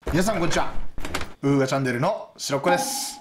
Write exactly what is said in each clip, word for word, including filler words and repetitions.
皆さんこんにちは。ウーガチャンネルのしろっこです。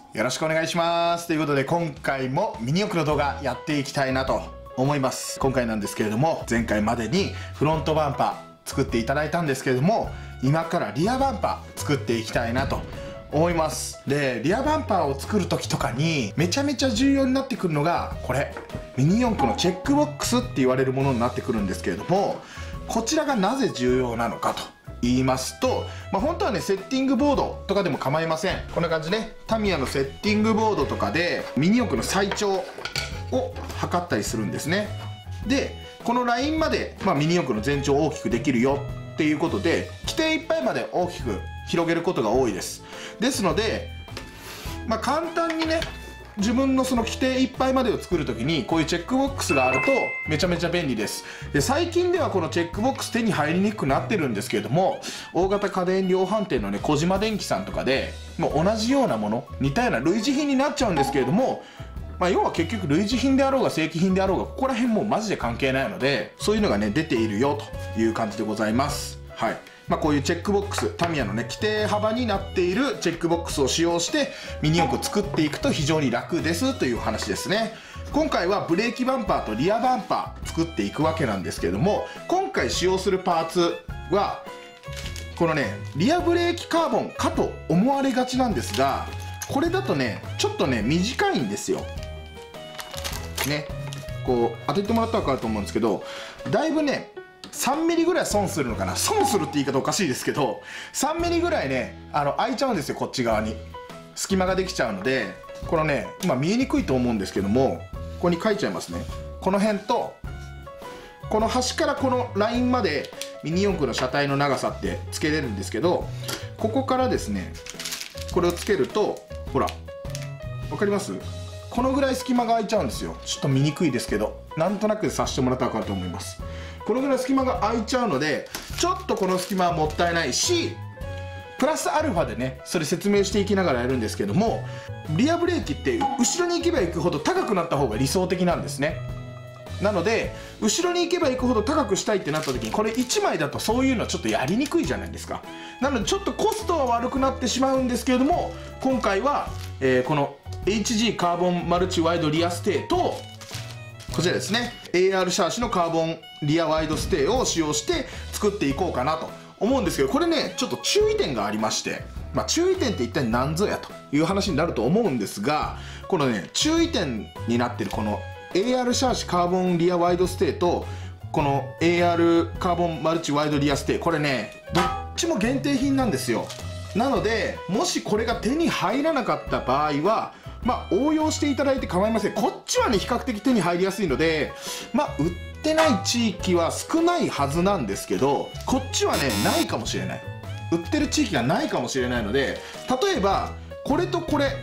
よろしくお願いします。ということで今回もミニ四駆の動画やっていきたいなと思います。今回なんですけれども、前回までにフロントバンパー作っていただいたんですけれども、今からリアバンパー作っていきたいなと思います。で、リアバンパーを作る時とかにめちゃめちゃ重要になってくるのがこれ、ミニ四駆のチェックボックスって言われるものになってくるんですけれども、こちらがなぜ重要なのかと言いますと、まあ、本当はねセッティングボードとかでも構いません。こんな感じね、タミヤのセッティングボードとかでミニ四駆の最長を測ったりするんですね。でこのラインまで、まあ、ミニ四駆の全長を大きくできるよっていうことで規定いっぱいまで大きく広げることが多いです。ですので、まあ、簡単にね自分のその規定いっぱいまでを作るときにこういうチェックボックスがあるとめちゃめちゃ便利です。で最近ではこのチェックボックス手に入りにくくなってるんですけれども、大型家電量販店のね小島電機さんとかでもう同じようなもの、似たような類似品になっちゃうんですけれども、まあ、要は結局類似品であろうが正規品であろうがここら辺もうマジで関係ないので、そういうのがね出ているよという感じでございます。はい、まあ、こういうチェックボックス、タミヤのね規定幅になっているチェックボックスを使用してミニ四駆を作っていくと非常に楽ですという話ですね。今回はブレーキバンパーとリアバンパー作っていくわけなんですけれども、今回使用するパーツはこのねリアブレーキカーボンかと思われがちなんですが、これだとねちょっとね短いんですよね。こう当ててもらったら分かると思うんですけど、だいぶねさんミリぐらい損するのかな、損するって言い方おかしいですけどさんミリぐらいねあの開いちゃうんですよ。こっち側に隙間ができちゃうので、このね今見えにくいと思うんですけども、ここに書いちゃいますね。この辺とこの端からこのラインまでミニ四駆の車体の長さってつけれるんですけど、ここからですねこれをつけるとほら分かります？このぐらい隙間が空いちゃうんですよ。ちょっと見にくいですけどなんとなくさせてもらったら分かると思います。このぐらい隙間が空いちゃうのでちょっとこの隙間はもったいないし、プラスアルファでねそれ説明していきながらやるんですけども、リアブレーキって後ろに行けば行くほど高くなった方が理想的なんですね。なので後ろに行けば行くほど高くしたいってなった時にこれいちまいだとそういうのはちょっとやりにくいじゃないですか。なのでちょっとコストは悪くなってしまうんですけれども、今回は、えー、この エイチジー カーボンマルチワイドリアステーとこちらですね エーアール シャーシのカーボンリアワイドステーを使用して作っていこうかなと思うんですけど、これねちょっと注意点がありまして、まあ、注意点って一体何ぞやという話になると思うんですが、このね注意点になってるこの エーアール シャーシカーボンリアワイドステーとこの エーアール カーボンマルチワイドリアステー、これねどっちも限定品なんですよ。なのでもしこれが手に入らなかった場合はまあ応用していただいて構いません。こっちはね比較的手に入りやすいので、まあ売ってない地域は少ないはずなんですけど、こっちはねないかもしれない、売ってる地域がないかもしれないので、例えばこれとこれ、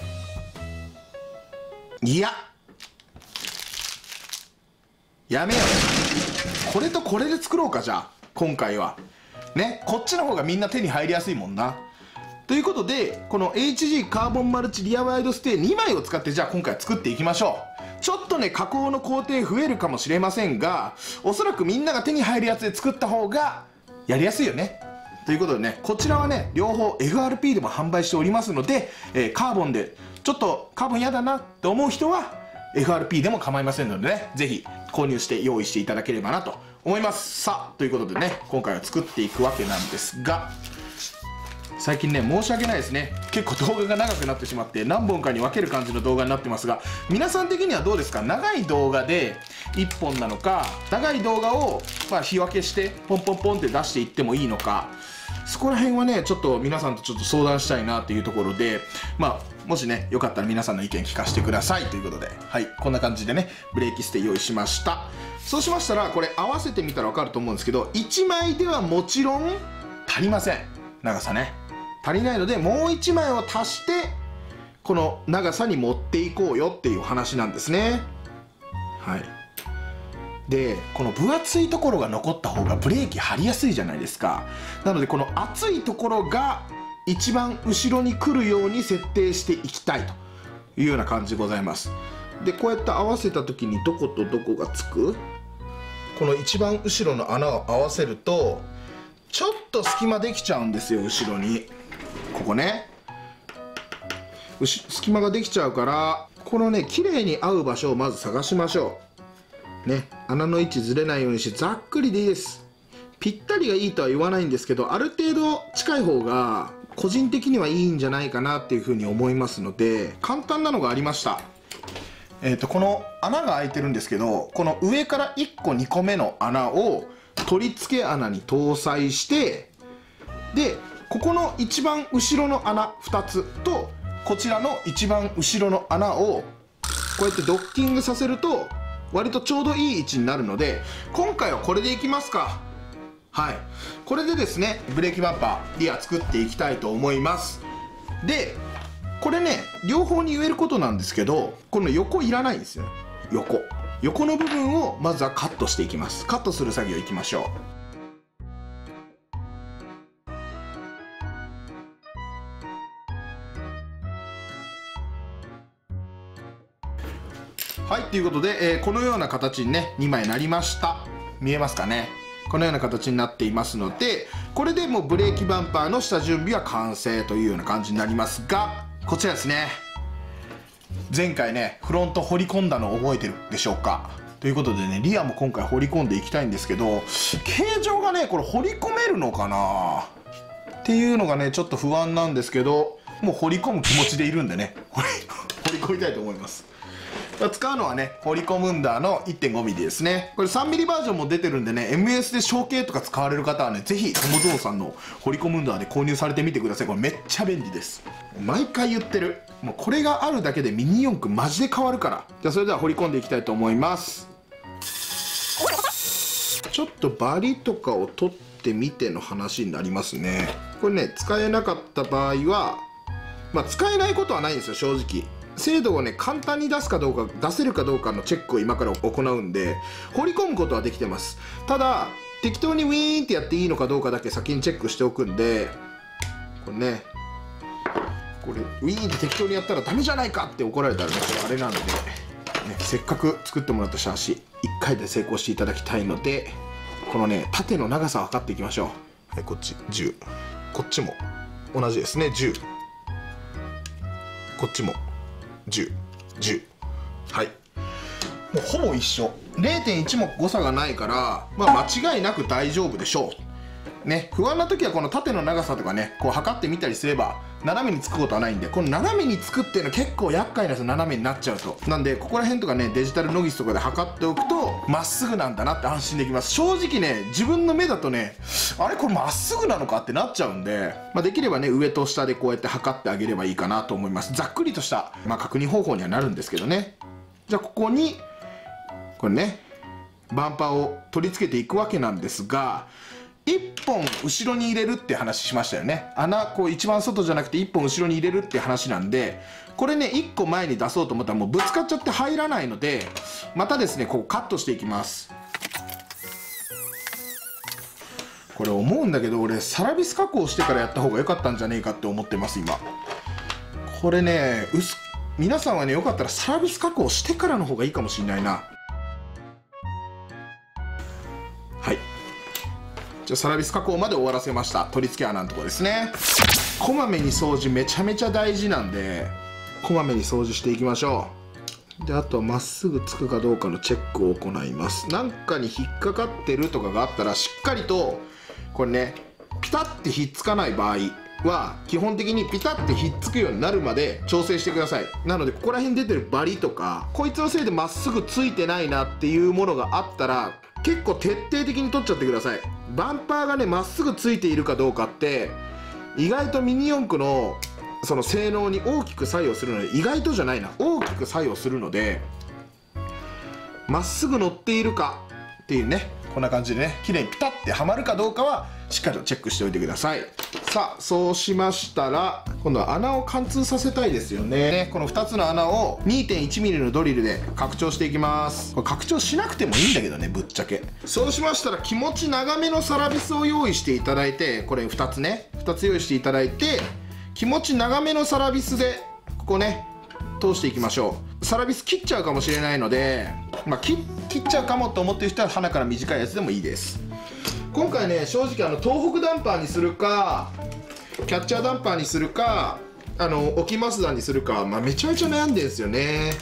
いややめよう、これとこれで作ろうか。じゃあ今回はねこっちの方がみんな手に入りやすいもんなということで、この エイチジー カーボンマルチリアワイドステーにまいを使ってじゃあ今回作っていきましょう。ちょっとね加工の工程増えるかもしれませんが、おそらくみんなが手に入るやつで作った方がやりやすいよねということでね、こちらはね両方 エフアールピー でも販売しておりますので、えー、カーボンでちょっとカーボン嫌だなって思う人は エフアールピー でも構いませんのでね、是非購入して用意していただければなと思います。さあということでね今回は作っていくわけなんですが、最近ね申し訳ないですね、結構動画が長くなってしまって何本かに分ける感じの動画になってますが、皆さん的にはどうですか？長い動画でいっぽんなのか、長い動画をまあ日分けしてポンポンポンって出していってもいいのか、そこら辺はねちょっと皆さんとちょっと相談したいなというところで、まあもしねよかったら皆さんの意見聞かせてくださいということで、はいこんな感じでねブレーキステ用意しました。そうしましたらこれ合わせてみたら分かると思うんですけど、いちまいではもちろん足りません。長さね足りないのでもういちまいを足してこの長さに持っていこうよっていう話なんですね。はい、でこの分厚いところが残った方がブレーキ張りやすいじゃないですか。なのでこの厚いところが一番後ろに来るように設定していきたいというような感じでございます。でこうやって合わせた時にどことどこがつく、この一番後ろの穴を合わせるとちょっと隙間できちゃうんですよ、後ろに。ここね、うし隙間ができちゃうから、このね綺麗に合う場所をまず探しましょうね。穴の位置ずれないようにして、ざっくりでいいです。ぴったりがいいとは言わないんですけど、ある程度近い方が個人的にはいいんじゃないかなっていうふうに思いますので、簡単なのがありました。えーとこの穴が開いてるんですけど、この上からいっこにこめの穴を取り付け穴に搭載して、でここの一番後ろの穴ふたつとこちらの一番後ろの穴をこうやってドッキングさせると割とちょうどいい位置になるので、今回はこれでいきますか。はい、これでですねブレーキバンパーリア作っていきたいと思います。でこれね両方に言えることなんですけど、この横いらないんですよ。横横の部分をまずはカットしていきます。カットする作業いきましょう。はい、ということで、えーこのような形にねにまいなりました。見えますかね。このような形になっていますので、これでもうブレーキバンパーの下準備は完成というような感じになりますが、こちらですね、前回ねフロント掘り込んだのを覚えてるでしょうか。ということでね、リアも今回掘り込んでいきたいんですけど、形状がねこれ掘り込めるのかなっていうのがねちょっと不安なんですけど、もう掘り込む気持ちでいるんでね掘り掘り込みたいと思います。使うのはねホリコムンダーの いってんごミリ ですね。これ さんミリ バージョンも出てるんでね、 エムエス で小径とか使われる方はねぜひトモゾーンさんのホリコムンダーで購入されてみてください。これめっちゃ便利です。毎回言ってる、もうこれがあるだけでミニ四駆マジで変わるから。じゃあそれでは掘り込んでいきたいと思います。ちょっとバリとかを取ってみての話になりますね。これね使えなかった場合は、まあ使えないことはないんですよ正直。精度をね簡単に出すかどうか、出せるかどうかのチェックを今から行うんで、掘り込むことはできてます。ただ適当にウィーンってやっていいのかどうかだけ先にチェックしておくんで、これねこれウィーンって適当にやったらダメじゃないかって怒られたらねあれなんで、ね、せっかく作ってもらったシャーシいっかいで成功していただきたいので、このね縦の長さを測っていきましょう。はい、こっちじゅう、こっちも同じですねじゅう、こっちもじゅう、じゅう、はい、もうほぼ一緒。 れいてんいち も誤差がないから、まあ、間違いなく大丈夫でしょうね。不安な時はこの縦の長さとかねこう測ってみたりすれば斜めにつくことはないんで、この斜めにつくっていうのは結構厄介なんですよ、斜めになっちゃうと。なんでここら辺とかねデジタルノギスとかで測っておくとまっすぐなんだなって安心できます。正直ね自分の目だとねあれこれまっすぐなのかってなっちゃうんで、まあ、できればね上と下でこうやって測ってあげればいいかなと思います。ざっくりとした、まあ、確認方法にはなるんですけどね。じゃあここにこれねバンパーを取り付けていくわけなんですが、いっぽん後ろに入れるって話しましたよね。穴こう一番外じゃなくていっぽん後ろに入れるって話なんで、これねいっこまえに出そうと思ったらもうぶつかっちゃって入らないので、またですねこうカットしていきます。これ思うんだけど俺サラビス加工してからやった方が良かったんじゃねえかって思ってます今。これね薄皆さんはねよかったらサラビス加工してからの方がいいかもしれないな。はい、じゃあサラビス加工まで終わらせました。取り付け穴のところですね。こまめに掃除めちゃめちゃ大事なんで、こまめに掃除していきましょう。であとはまっすぐつくかどうかのチェックを行います。なんかに引っかかってるとかがあったらしっかりとこれねピタッてひっつかない場合は基本的にピタッてひっつくようになるまで調整してください。なのでここら辺出てるバリとかこいつのせいでまっすぐついてないなっていうものがあったら結構徹底的に取っちゃってください。バンパーがねまっすぐついているかどうかって意外とミニ四駆のその性能に大きく作用するので、意外とじゃないな大きく作用するので、まっすぐ乗っているかっていうねこんな感じでね綺麗にピタッてはまるかどうかはしっかりとチェックしておいてください。さあそうしましたら今度は穴を貫通させたいですよね。このふたつの穴を にてんいちミリ のドリルで拡張していきます。これ拡張しなくてもいいんだけどねぶっちゃけ。そうしましたら気持ち長めのサラビスを用意していただいて、これふたつねふたつ用意していただいて、気持ち長めのサラビスでここね通していきましょう。サラビス切っちゃうかもしれないので、まあ、切, 切っちゃうかもと思ってる人は鼻から短いやつでもいいです。 今回ね正直あの東北ダンパーにするかキャッチャーダンパーにするかあの置きマスダにするか、まあ、めちゃめちゃ悩んでるんですよね。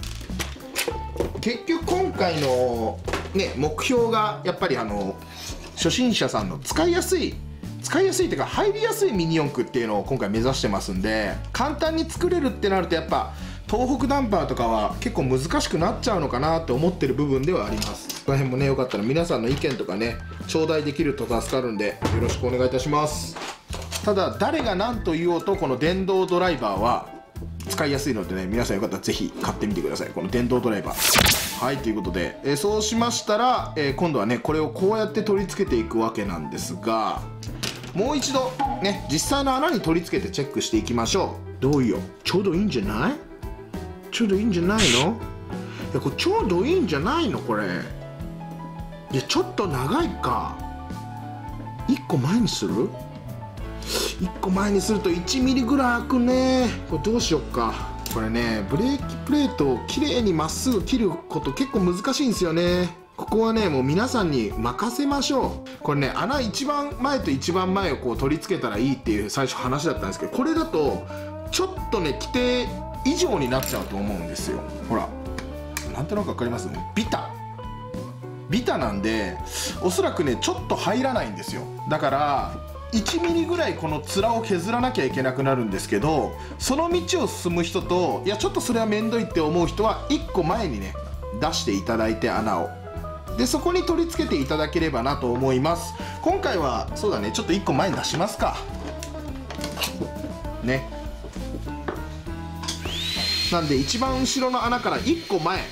結局今回のね目標がやっぱりあの初心者さんの使いやすい使いやすいっていうか入りやすいミニ四駆っていうのを今回目指してますんで、簡単に作れるってなるとやっぱ東北ダンパーとかは結構難しくなっちゃうのかなって思ってる部分ではあります。この辺もねよかったら皆さんの意見とかね頂戴できると助かるんでよろしくお願いいたします。ただ誰が何と言おうとこの電動ドライバーは使いやすいのでね、皆さんよかったらぜひ買ってみてください、この電動ドライバー。はいということで、えー、そうしましたら、えー、今度はねこれをこうやって取り付けていくわけなんですが、もう一度ね実際の穴に取り付けてチェックしていきましょう。どうよ、ちょうどいいんじゃない？ちょうどいいんじゃないの？いやこれちょうどいいんじゃないのこれ。いやちょっと長いか。いっこまえにする？いっこまえにするといちミリぐらい開くね。これどうしよっか。これねブレーキプレートをきれいにまっすぐ切ること結構難しいんですよね。ここはねもう皆さんに任せましょう。これね穴一番前と一番前をこう取り付けたらいいっていう最初話だったんですけど、これだとちょっとね規定以上になっちゃうと思うんですよ。ほらなんとなく分かります？ビタビタなんでおそらくねちょっと入らないんですよ。だからいちミリぐらいこの面を削らなきゃいけなくなるんですけど、その道を進む人といやちょっとそれは面倒いって思う人はいっこまえにね出していただいて穴をでそこに取り付けていただければなと思います。今回はそうだねちょっといっこまえに出しますかね。なんで一番後ろの穴からいっこまえ、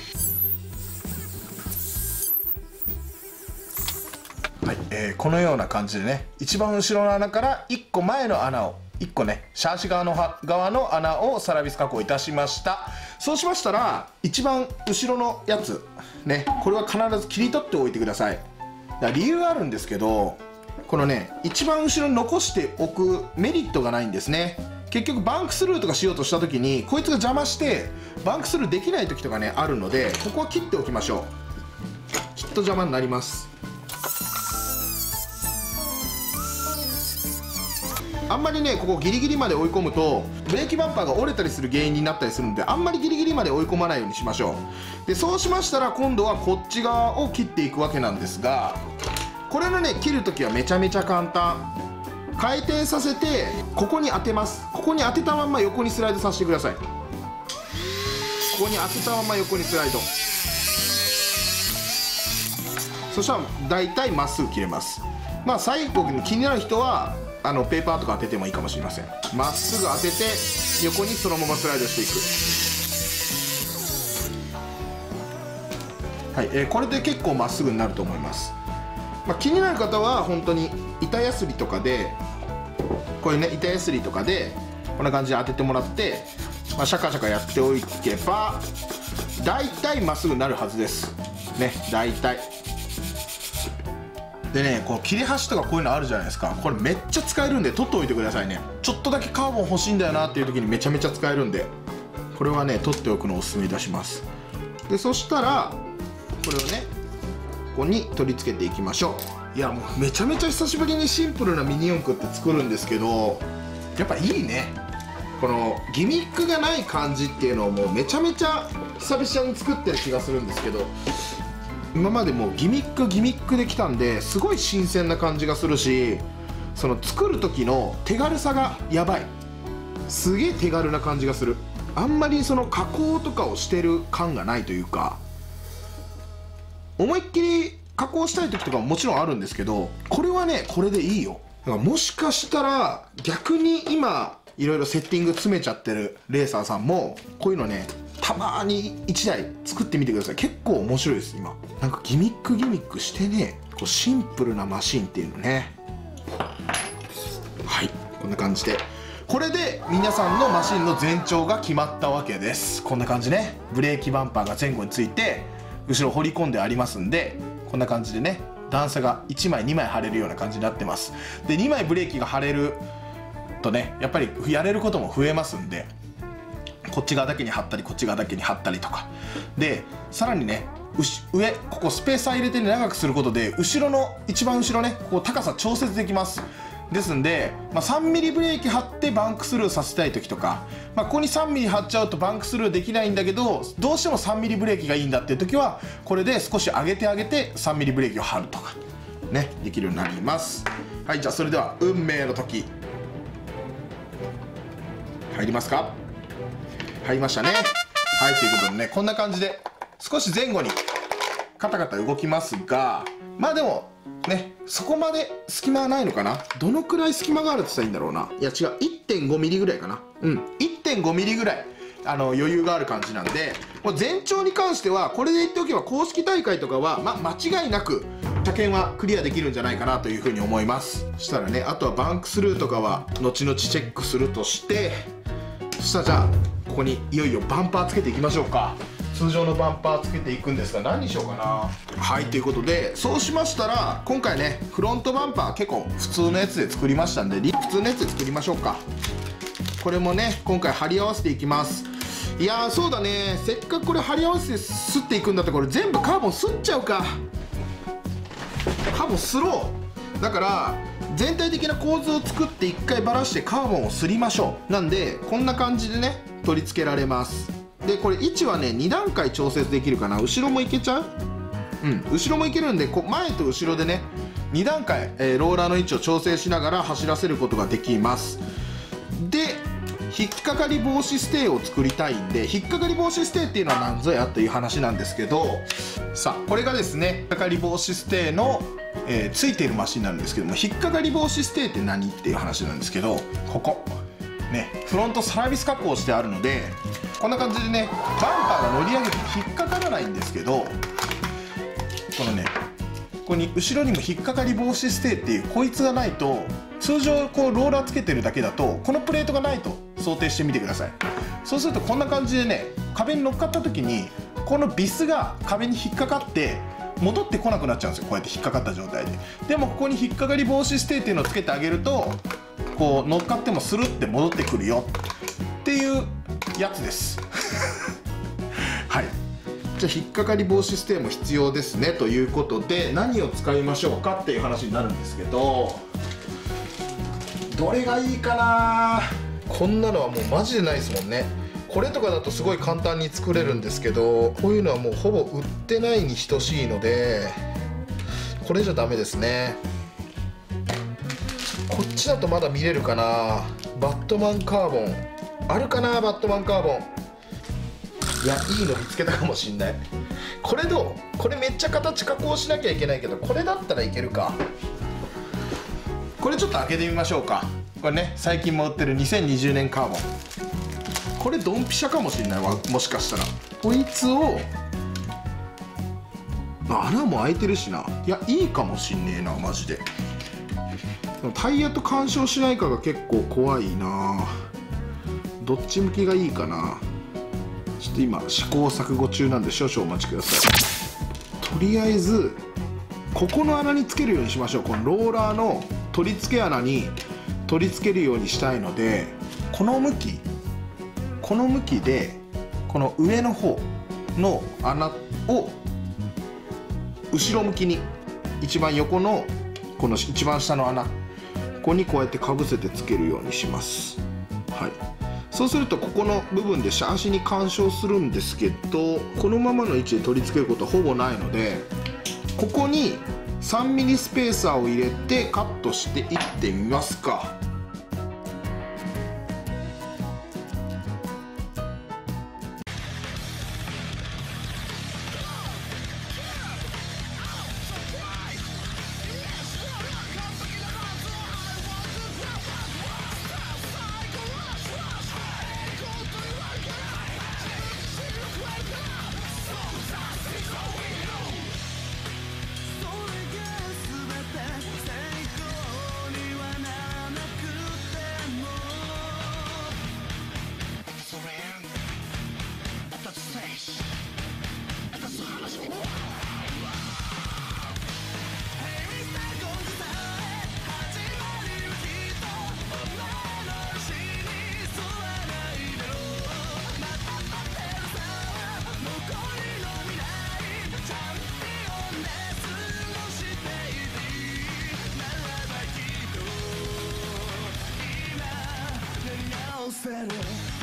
はい、えー、このような感じでね一番後ろの穴からいっこまえの穴をいっこねシャーシ側の側の穴をサラビス加工いたしました。そうしましたら一番後ろのやつねこれは必ず切り取っておいてください。だから理由があるんですけど、このね一番後ろに残しておくメリットがないんですね。結局バンクスルーとかしようとした時にこいつが邪魔してバンクスルーできない時とかねあるので、ここは切っておきましょう。きっと邪魔になります。あんまりねここギリギリまで追い込むとブレーキバンパーが折れたりする原因になったりするので、あんまりギリギリまで追い込まないようにしましょう。でそうしましたら今度はこっち側を切っていくわけなんですが、これのね切るときはめちゃめちゃ簡単。回転させてここに当てます。ここに当てたまんま横にスライドさせてください。ここに当てたまま横にスライド。そしたら大体まっすぐ切れます。まあ最後に気になる人はあのペーパーとか当ててもいいかもしれません。まっすぐ当てて横にそのままスライドしていく。はい、えー、これで結構まっすぐになると思います。まあ、気になる方は本当に板やすりとかでこういうね板やすりとかでこんな感じで当ててもらって、まあ、シャカシャカやっておけば大体まっすぐになるはずですね。大体でねこの切れ端とかこういうのあるじゃないですか。これめっちゃ使えるんで取っておいてくださいね。ちょっとだけカーボン欲しいんだよなっていう時にめちゃめちゃ使えるんで、これはね取っておくのをおすすめいたします。でそしたらこれをねここに取り付けていきましょう。いやもうめちゃめちゃ久しぶりにシンプルなミニ四駆って作るんですけど、やっぱいいね。このギミックがない感じっていうのをもうめちゃめちゃ久々に作ってる気がするんですけど、今までもうギミックギミックできたんですごい新鮮な感じがするし、その作る時の手軽さがやばい。すげえ手軽な感じがする。あんまりその加工とかをしてる感がないというか、思いっきり加工したい時とかももちろんあるんですけど、これはねこれでいいよ。だからもしかしたら逆に今いろいろセッティング詰めちゃってるレーサーさんもこういうのねたまにいちだい作ってみてください。結構面白いです。今なんかギミックギミックしてねこうシンプルなマシンっていうのね。はいこんな感じでこれで皆さんのマシンの全長が決まったわけです。こんな感じね。ブレーキバンパーが前後について後ろ掘り込んでありますんで、こんな感じでね段差がいちまいにまい貼れるような感じになってます。でにまいブレーキが貼れるとねやっぱりやれることも増えますんで、こっち側だけに貼ったりこっち側だけに貼ったりとかで、さらにね上ここスペーサー入れて長くすることで後ろの一番後ろねここ高さ調節できます。ですんで、まあ、さんミリブレーキ貼ってバンクスルーさせたい時とか、まあ、ここにさんミリ貼っちゃうとバンクスルーできないんだけどどうしてもさんミリブレーキがいいんだっていう時はこれで少し上げてあげてさんミリブレーキを貼るとかねできるようになります。はい、じゃあそれでは運命の時入りますか。入りましたね。はいということでねこんな感じで少し前後にカタカタ動きますが、まあでもねそこまで隙間はないのかな。どのくらい隙間があるって言ったらいいんだろうな。いや違う いってんごミリぐらいかな。うん いってんごミリぐらいあの余裕がある感じなんで、もう全長に関してはこれで言っておけば公式大会とかは、ま、間違いなく車検はクリアできるんじゃないかなというふうに思います。そしたらねあとはバンクスルーとかは後々チェックするとして、そしたらじゃあここにいよいよバンパーつけていきましょうか。通常のバンパーつけていくんですが何にしようかな。はいということでそうしましたら今回ねフロントバンパー結構普通のやつで作りましたんで普通のやつで作りましょうか。これもね今回貼り合わせていきます。いやーそうだねせっかくこれ貼り合わせてすっていくんだったらこれ全部カーボンすっちゃうか。カーボンすろう。だから全体的な構図を作っていっかいばらしてカーボンをすりましょう。なんでこんな感じでね取り付けられます。でこれ位置はねに段階調節できるかな。後ろもいけちゃう。うん後ろもいけるんでこ前と後ろでねに段階、えー、ローラーの位置を調整しながら走らせることができます。で引っかかり防止ステーを作りたいんで引っかかり防止ステーっていうのは何ぞやという話なんですけど、さあこれがですね引っかかり防止ステーの、えー、ついているマシンなんですけども、引っかかり防止ステーって何っていう話なんですけど、ここねフロントサービス加工してあるのでこんな感じでねバンパーが乗り上げて引っかからないんですけど、このねここに後ろにも引っかかり防止ステーっていうこいつがないと通常こうローラーつけてるだけだとこのプレートがないと想定してみてください。そうするとこんな感じでね壁に乗っかった時にこのビスが壁に引っかかって戻ってこなくなっちゃうんですよ。こうやって引っかかった状態で。でもここに引っかかり防止ステーっていうのをつけてあげるとこう乗っかってもスルって戻ってくるよっていうやつですはいじゃあ引っかかり防止ステーも必要ですねということで何を使いましょうかっていう話になるんですけど、どれがいいかな。こんなのはもうマジでないですもんね。これとかだとすごい簡単に作れるんですけどこういうのはもうほぼ売ってないに等しいのでこれじゃダメですね。こっちだとまだ見れるかな。バットマンカーボンあるかな。バットマンカーボンいやいいの見つけたかもしんない。これどう。これめっちゃ形加工しなきゃいけないけどこれだったらいけるか。これちょっと開けてみましょうか。これね最近も売ってるにせんにじゅうねんカーボン、これドンピシャかもしれないわ。もしかしたらこいつを穴も開いてるしな。いやいいかもしんねえなマジで。タイヤと干渉しないかが結構怖いな。どっち向きがいいかな。ちょっと今試行錯誤中なんで少々お待ちください。とりあえずここの穴につけるようにしましょう。このローラーの取り付け穴に取り付けるようにしたいのでこの向きこの向きでこの上の方の穴を後ろ向きに一番横のこの一番下の穴ここにこうやってかぶせてつけるようにします。はい、そうするとここの部分でシャーシに干渉するんですけどこのままの位置で取り付けることはほぼないのでここにさんミリスペーサーを入れてカットしていってみますか。 せる